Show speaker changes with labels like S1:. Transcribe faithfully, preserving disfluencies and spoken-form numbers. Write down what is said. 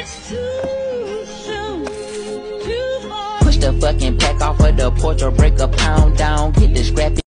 S1: Push the fucking pack off of the porch or break a pound down. Get the scrappy.